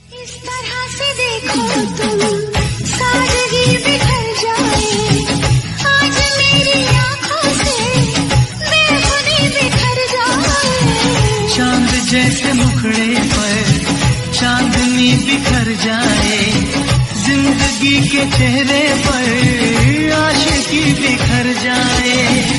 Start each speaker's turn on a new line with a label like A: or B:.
A: इस तरह से देखो तुम सादगी बिखर जाए, आज मेरी आंखों से बेखुदी बिखर जाए।
B: चांद जैसे मुखड़े पर चांदनी बिखर जाए, जिंदगी के चेहरे पर आशिकी बिखर जाए।